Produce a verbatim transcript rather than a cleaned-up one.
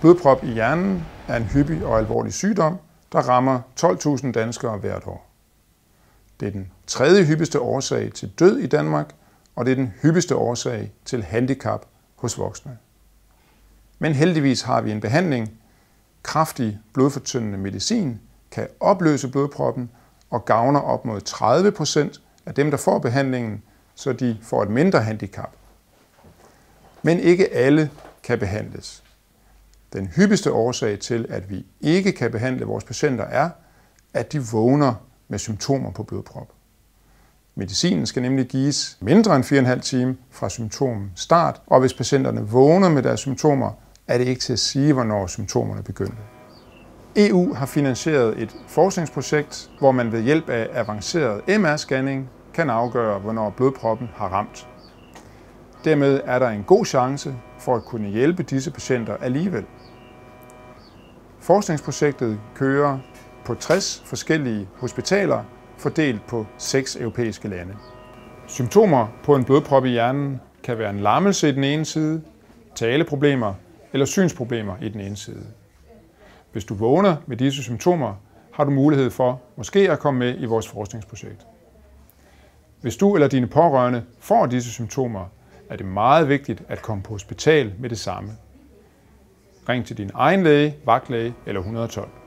Blodprop i hjernen er en hyppig og alvorlig sygdom, der rammer tolv tusind danskere hvert år. Det er den tredje hyppigste årsag til død i Danmark, og det er den hyppigste årsag til handicap hos voksne. Men heldigvis har vi en behandling. Kraftig blodfortyndende medicin kan opløse blodproppen og gavner op mod tredive procent af dem, der får behandlingen, så de får et mindre handicap. Men ikke alle kan behandles. Den hyppigste årsag til, at vi ikke kan behandle vores patienter, er, at de vågner med symptomer på blodprop. Medicinen skal nemlig gives mindre end fire og en halv time fra symptomstart, og hvis patienterne vågner med deres symptomer, er det ikke til at sige, hvornår symptomerne begynder. E U har finansieret et forskningsprojekt, hvor man ved hjælp af avanceret M R-scanning kan afgøre, hvornår blodproppen har ramt. Dermed er der en god chance for at kunne hjælpe disse patienter alligevel. Forskningsprojektet kører på tres forskellige hospitaler, fordelt på seks europæiske lande. Symptomer på en blodprop i hjernen kan være en lammelse i den ene side, taleproblemer eller synsproblemer i den ene side. Hvis du vågner med disse symptomer, har du mulighed for måske at komme med i vores forskningsprojekt. Hvis du eller dine pårørende får disse symptomer, er det meget vigtigt at komme på hospital med det samme. Ring til din egen læge, vagtlæge eller et et to.